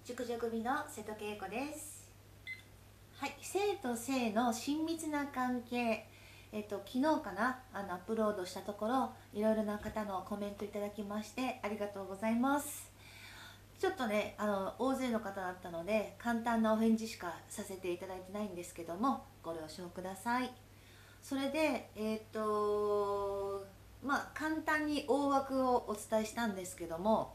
熟女組の瀬戸恵子です。はい、性と性の親密な関係、昨日かなアップロードしたところ、いろいろな方のコメントいただきましてありがとうございます。ちょっとね大勢の方だったので簡単なお返事しかさせていただいてないんですけども、ご了承ください。それで簡単に大枠をお伝えしたんですけども、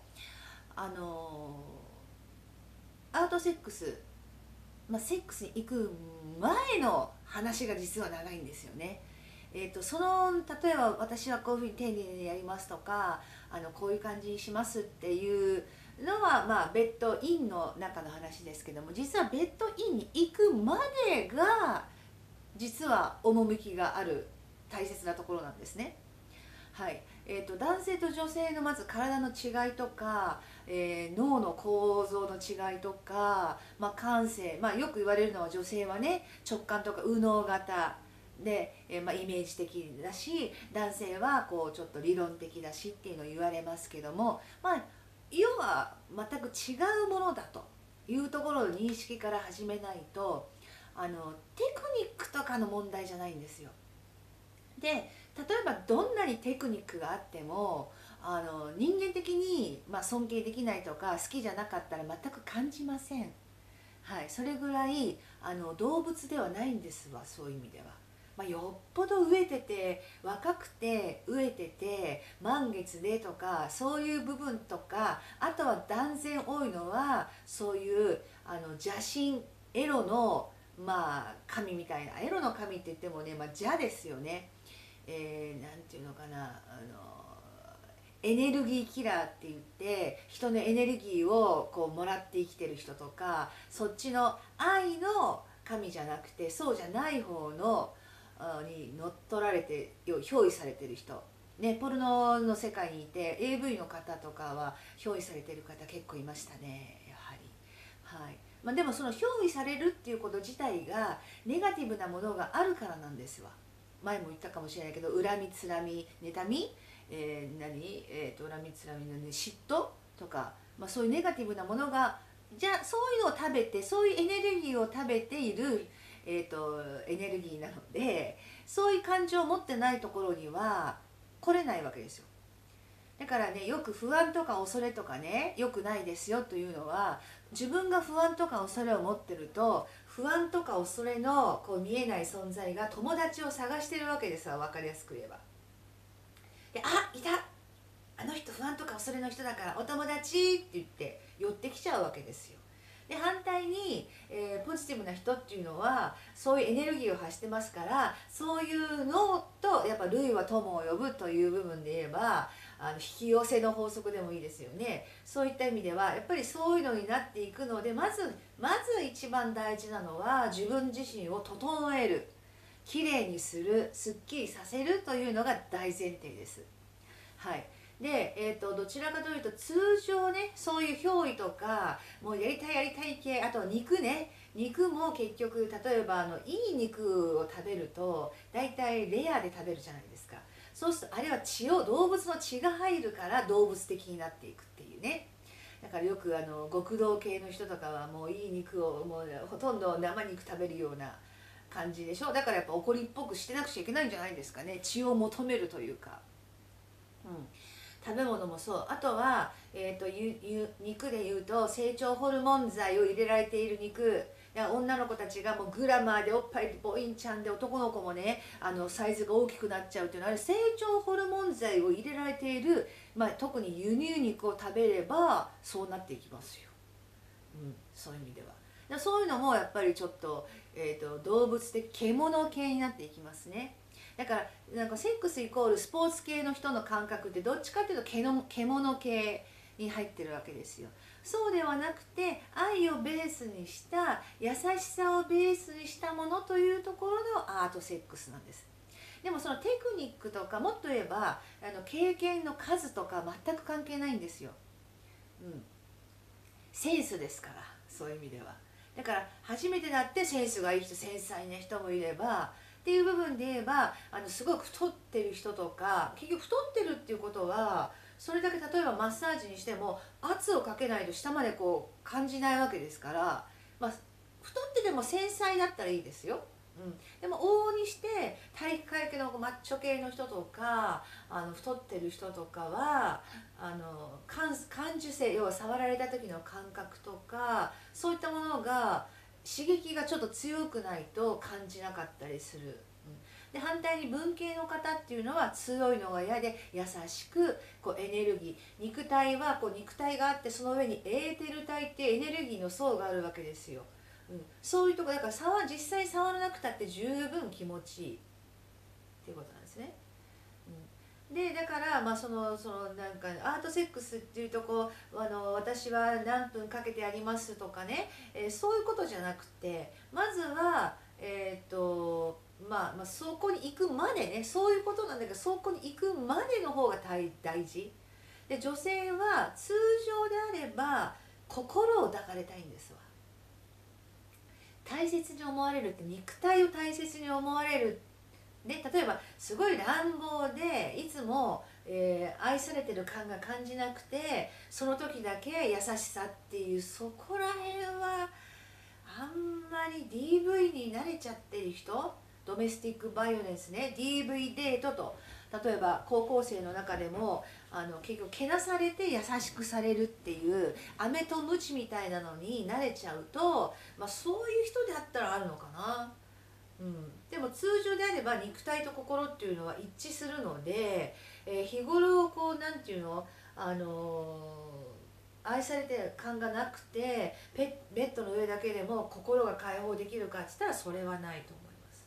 アウトセックス、セックスに行く前の話が実は長いんですよね。例えば私はこういうふうに丁寧にやりますとか、こういう感じにしますっていうのは、ベッドインの中の話ですけども、実はベッドインに行くまでが実は趣がある大切なところなんですね。はい、男性と女性のまず体の違いとか、脳の構造の違いとか、感性、よく言われるのは女性はね直感とか右脳型で、イメージ的だし、男性はこうちょっと理論的だしっていうのを言われますけども、要は全く違うものだというところの認識から始めないと、テクニックとかの問題じゃないんですよ。で例えばどんなにテクニックがあっても人間的に、尊敬できないとか好きじゃなかったら全く感じません。はい、それぐらい動物ではないんですわ、そういう意味では。よっぽど飢えてて若くて飢えてて満月でとかそういう部分とか、あとは断然多いのはそういう邪神エロの神みたいな、エロの神って言ってもね、邪ですよね。なんていうのかな、エネルギーキラーって言って人のエネルギーをこうもらって生きてる人とか、そっちの愛の神じゃなくてそうじゃない方のに乗っ取られて憑依されてる人ね、ポルノの世界にいて AV の方とかは憑依されてる方結構いましたね、やはり。はい、でもその憑依されるっていうこと自体がネガティブなものがあるからなんですわ。前も言ったかもしれないけど、恨みつらみ妬み、恨みつらみの、ね、嫉妬とか、そういうネガティブなものが、じゃあそういうのを食べて、そういうエネルギーを食べている、エネルギーなので、そういう感情を持ってないところには来れないわけですよ。だからね、よく不安とか恐れとかね良くないですよというのは、自分が不安とか恐れを持ってると、不安とか恐れのこう見えない存在が友達を探してるわけですわ、分かりやすく言えば。で、いた、あの人不安とか恐れの人だからお友達って言って寄ってきちゃうわけですよ。で反対に、ポジティブな人っていうのはそういうエネルギーを発してますから、そういうのとやっぱ類は友を呼ぶという部分で言えば、引き寄せの法則でもいいですよね。そういった意味ではやっぱりそういうのになっていくので、まず一番大事なのは自分自身を整える、きれいにする、すっきりさせるというのが大前提です。はい。で、どちらかというと通常ね、そういう憑依とかもうやりたい系、あとは肉ね、肉も結局例えばいい肉を食べると大体レアで食べるじゃないですか。そうするとあれは動物の血が入るから動物的になっていくっていうね。だからよく極道系の人とかはもういい肉をもうほとんど生肉食べるような感じでしょ。だからやっぱ怒りっぽくしてなくちゃいけないんじゃないですかね、血を求めるというか。うん、食べ物もそう。あとは、肉でいうと成長ホルモン剤を入れられている肉、女の子たちがもうグラマーでおっぱいボインちゃんで、男の子もねサイズが大きくなっちゃうっていうのは、あれ成長ホルモン剤を入れられている、特に輸入肉を食べればそうなっていきますよ。そういう意味では。そういうのもやっぱりちょっと、動物的獣系になっていきますね。だからなんかセックスイコールスポーツ系の人の感覚ってどっちかっていうと獣系に入ってるわけですよ。そうではなくて愛をベースにした優しさをベースにしたものというところのアートセックスなんです。でもそのテクニックとか、もっと言えば経験の数とか全く関係ないんですよ。センスですから、そういう意味では。だから初めてだってセンスがいい人、繊細な人もいればっていう部分で言えば、すごく太ってる人とか、結局太ってるっていうことはそれだけ例えばマッサージにしても圧をかけないと下までこう感じないわけですから、まあ、太ってても繊細だったらいいですよ。でも往々にして体育会系のマッチョ系の人とか太ってる人とかは感受性、要は触られた時の感覚とかそういったものが刺激がちょっと強くないと感じなかったりする。で反対に文系の方っていうのは強いのが嫌で優しくこうエネルギー、肉体はこう肉体があってその上にエーテル体っていうエネルギーの層があるわけですよ。そういうとこだから実際触らなくたって十分気持ちいいっていうことなんですね。でだからなんかアートセックスっていうと私は何分かけてやりますとかね、そういうことじゃなくてまずはそこに行くまでね、そういうことなんだけどそこに行くまでの方が大事で、女性は通常であれば心を抱かれたいんですわ。大切に思われるって肉体を大切に思われるで、例えばすごい乱暴でいつも、愛されてる感が感じなくてその時だけ優しさっていう、そこら辺はあんまり DV に慣れちゃってる人、ドメスティックバイオレンスね、 DV デートと、例えば高校生の中でも結局けなされて優しくされるっていう飴とムチみたいなのに慣れちゃうと、そういう人であったらあるのかな。でも通常であれば肉体と心っていうのは一致するので、日頃こうなんていうの、愛されてる感がなくてベッドの上だけでも心が解放できるかって言ったらそれはないと思います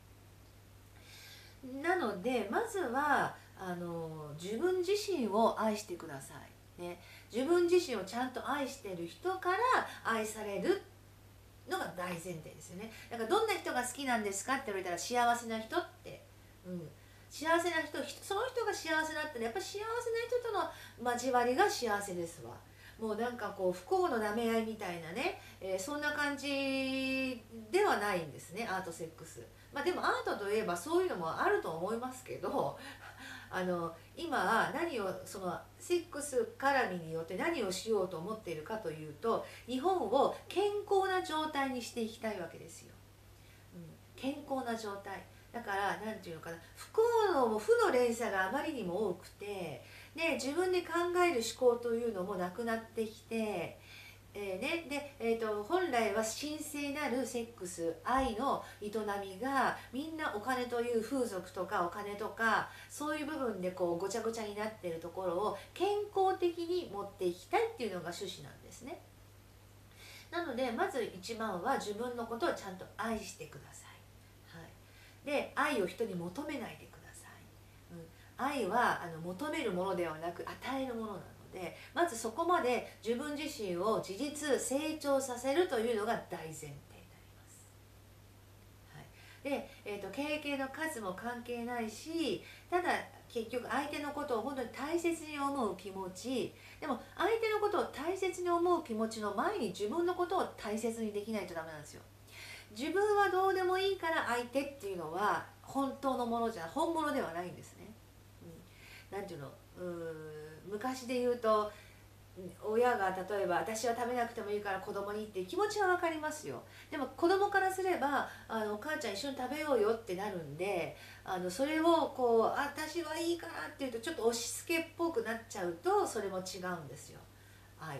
ね。なのでまずは自分自身を愛してください、ね、自分自身をちゃんと愛してる人から愛されるのが大前提ですよね。だからどんな人が好きなんですかって言われたら幸せな人って、幸せな人、その人が幸せだったらやっぱり幸せな人との交わりが幸せですわ。もうなんかこう不幸の舐め合いみたいなね、そんな感じではないんですね、アートセックス。でもアートといえばそういうのもあると思いますけど今何をセックス絡みによって何をしようと思っているかというと、日本を健康な状態にしていきたいわけですよ。健康な状態だから何て言うのかな、負の連鎖があまりにも多くて、で自分で考える思考というのもなくなってきて、本来は神聖なるセックス、愛の営みがみんなお金という風俗とかお金とかそういう部分でこうごちゃごちゃになっているところを健康的に持っていきたいっていうのが趣旨なんですね。なのでまず一番は自分のことをちゃんと愛してください、で愛を人に求めないでください、愛は求めるものではなく与えるものなので、まずそこまで自分自身を自立成長させるというのが大前提になります、で、経験の数も関係ないし、ただ結局相手のことを本当に大切に思う気持ち、でも相手のことを大切に思う気持ちの前に自分のことを大切にできないとダメなんですよ。自分はどうでもいいから相手っていうのは本当のもの本物ではないんですね。なんていうの、昔で言うと親が例えば私は食べなくてもいいから子供にっていう気持ちは分かりますよ。でも子供からすればお母ちゃん一緒に食べようよってなるんで、それをこう私はいいからっていうとちょっと押し付けっぽくなっちゃうとそれも違うんですよ。はい、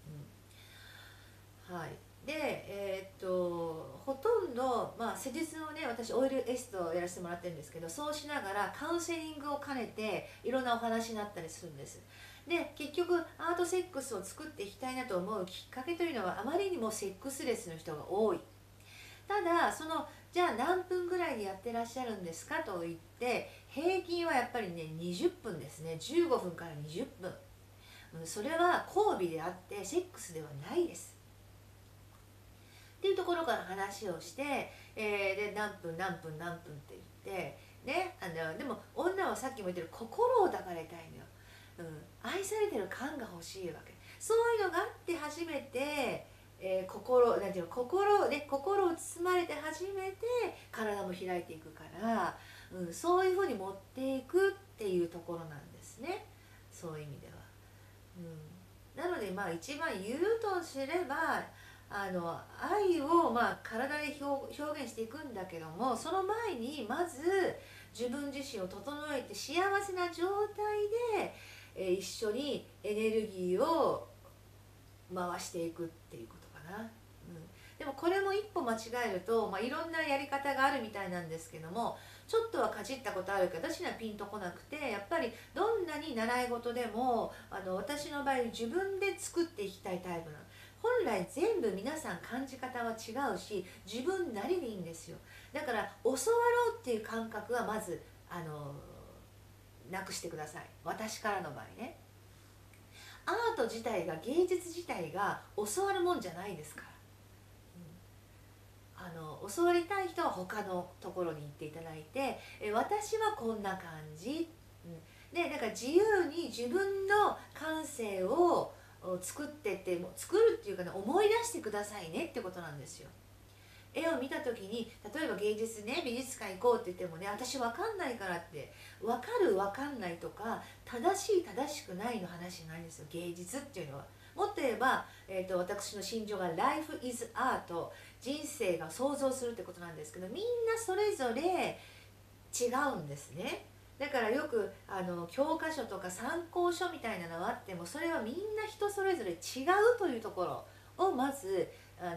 はい。で、ほとんど、施術のね、私オイルエステをやらせてもらってるんですけど、そうしながらカウンセリングを兼ねていろんなお話になったりするんです。で結局アートセックスを作っていきたいなと思うきっかけというのはあまりにもセックスレスの人が多い。ただじゃあ何分ぐらいでやってらっしゃるんですかと言って平均はやっぱりね20分ですね。15分から20分、それは交尾であってセックスではないですっていうところから話をして、で何分何分何分って言ってね、でも女はさっきも言ってる心を抱かれたいのよ。愛されてる感が欲しいわけ。そういうのがあって初めて、なんていうの、心を包まれて初めて体も開いていくから、そういうふうに持っていくっていうところなんですね。そういう意味では。 なので一番言うとすれば愛を体で表現していくんだけども、その前にまず自分自身を整えて幸せな状態で、一緒にエネルギーを回していくっていうことかな。でもこれも一歩間違えると、いろんなやり方があるみたいなんですけども、ちょっとはかじったことあるけど私にはピンとこなくて、やっぱりどんなに習い事でも私の場合自分で作っていきたいタイプなの。本来全部皆さん感じ方は違うし、自分なりでいいんですよ。だから教わろうっていう感覚はまずなくしてください。私からの場合ね、アート自体が、芸術自体が教わるもんじゃないですから。教わりたい人は他のところに行っていただいて、私はこんな感じ、でだから自由に自分の感性を作ってって、作るっていうかね、思い出してくださいねってことなんですよ。絵を見た時に、例えば芸術ね、美術館行こうって言ってもね、私分かんないからって、分かる分かんないとか正しい正しくないの話じゃないんですよ、芸術っていうのは。もっと言えば、私の心情が Life is Art、 人生が想像するってことなんですけど、みんなそれぞれ違うんですね。だからよく教科書とか参考書みたいなのはあっても、それはみんな人それぞれ違うというところをまず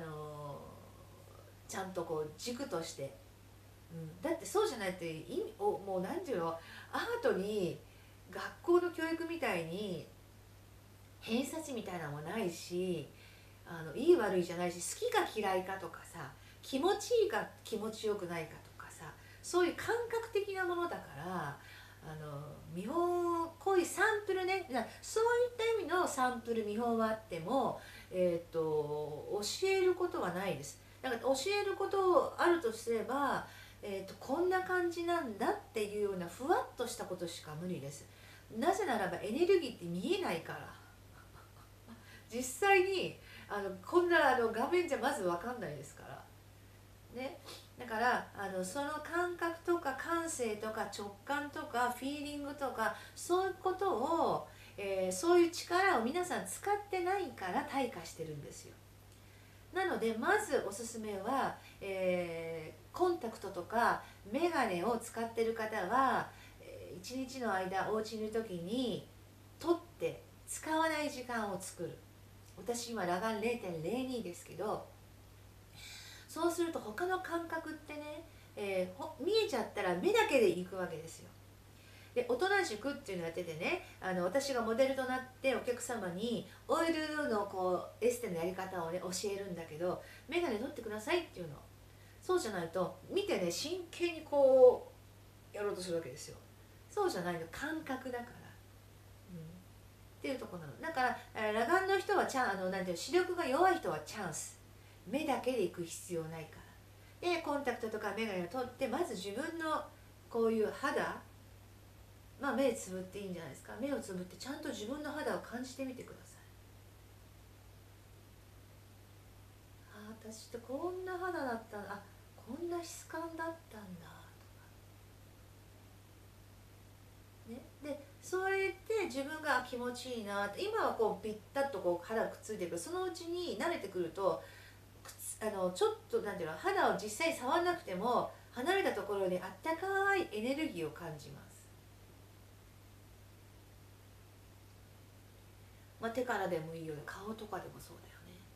ちゃんとこう軸として、だってそうじゃないともう何ていうの、アートに学校の教育みたいに偏差値みたいなのもないし、いい悪いじゃないし、好きか嫌いかとかさ、気持ちいいか気持ちよくないかとかさ、そういう感覚的なものだから、見本、こういうサンプルね、そういった意味のサンプル見本はあっても、教えることはないです。だから教えることあるとすれば、こんな感じなんだっていうようなふわっとしたことしか無理です。なぜならばエネルギーって見えないから。実際にこんな画面じゃまず分かんないですからね。だからその感覚とか感性とか直感とかフィーリングとか、そういうことを、そういう力を皆さん使ってないから退化してるんですよ。なのでまずおすすめは、コンタクトとかメガネを使ってる方は、一日の間お家にいる時に取って使わない時間を作る。私今裸眼0.02ですけど、そうすると他の感覚ってね、見えちゃったら目だけで行くわけですよ。で大人塾っていうのをやっててね、私がモデルとなってお客様にオイルのエステのやり方をね教えるんだけど、眼鏡取ってくださいっていうの。そうじゃないと見てね、真剣にやろうとするわけですよ。そうじゃないの、感覚だから、っていうところなの。だから裸眼の人はなんていう、視力が弱い人はチャンス、目だけで行く必要ないから。でコンタクトとか眼鏡を取って、まず自分のこういう肌、目つぶっていいんじゃないですか。目をつぶってちゃんと自分の肌を感じてみてください。私ってこんな肌だったんだ、こんな質感だったんだとかね。でそれで自分が気持ちいいなって、今はピッタッと肌がくっついてるけど、そのうちに慣れてくるとちょっとなんていうの、肌を実際触らなくても離れたところであったかいエネルギーを感じます。手からでもいいよね、顔とかでもそうだよね、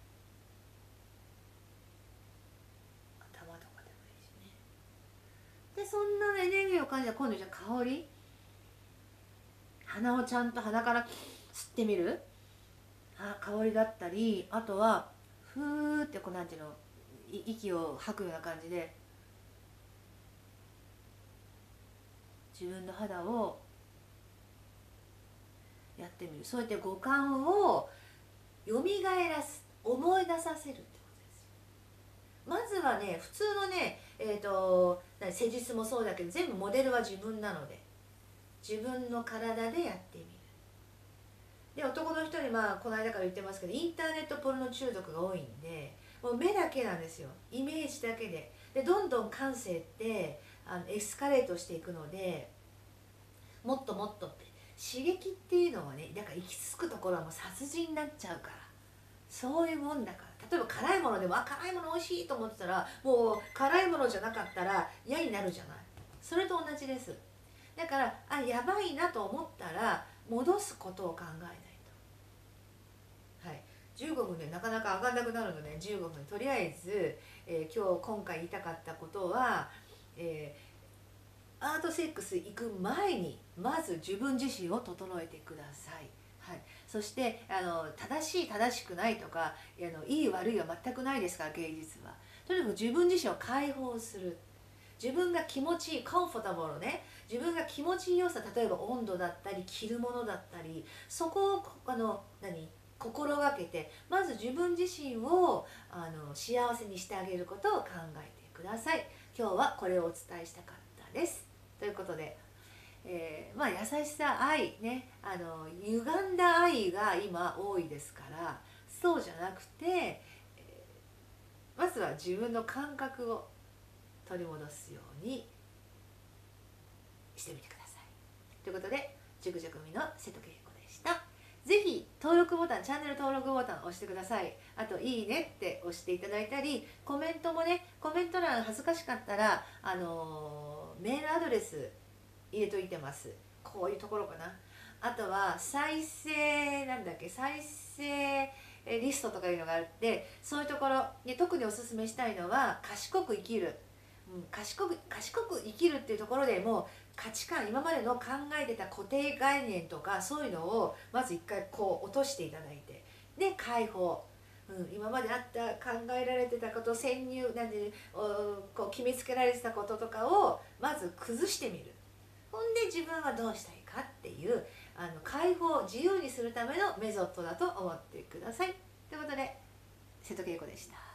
頭とかでもいいしね。でそんなエネルギーを感じたら、今度じゃあ香り、鼻をちゃんと鼻から吸ってみる、香りだったり、あとはふーってなんていうの、息を吐くような感じで自分の肌をやってみる。そうやって五感をよみがえらす、思い出させるってことですよ。まずはね、普通のね、施術もそうだけど、全部モデルは自分なので、自分の体でやってみる。で男の人にこの間から言ってますけど、インターネットポルノ中毒が多いんで、もう目だけなんですよ、イメージだけで。でどんどん感性ってエスカレートしていくので、もっともっとって、 刺激っていうのはね、だから行き着くところはもう殺人になっちゃうから、そういうもんだから。例えば辛いものでも辛いもの美味しいと思ってたら、もう辛いものじゃなかったら嫌になるじゃない。それと同じです。だからやばいなと思ったら戻すことを考えないと。はい、15分でなかなか上がんなくなるので、15分とりあえず、今回言いたかったことは、アートセックス行く前にまず自分自身を整えてください。はい、そして正しい正しくないとかいい悪いは全くないですから、芸術は。とにかく自分自身を解放する。自分が気持ちいい、コンフォタブルね、自分が気持ちいい良さ、例えば温度だったり着るものだったり、そこを心がけて、まず自分自身を幸せにしてあげることを考えてください。今日はこれをお伝えしたかったです。ということで、優しさ、愛ね、歪んだ愛が今多いですから、そうじゃなくて、まずは自分の感覚を取り戻すようにしてみてください。ということで、塾塾組の瀬戸恵子でした。ぜひ登録ボタン、チャンネル登録ボタンを押してください。あといいねって押していただいたり、コメントもね、コメント欄恥ずかしかったらメールアドレス入れといてます。こういうところかな。あとは再生リストとかいうのがあって、そういうところで特におすすめしたいのは賢く生きる。賢く生きるっていうところでもう価値観、今までの考えてた固定概念とかそういうのをまず一回こう落としていただいて、で解放、今まであった考えられてたこと、先入なんでこう決めつけられてたこととかをまず崩してみる。ほんで自分はどうしたいかっていう解放、自由にするためのメソッドだと思ってください。ということで、瀬戸恵子でした。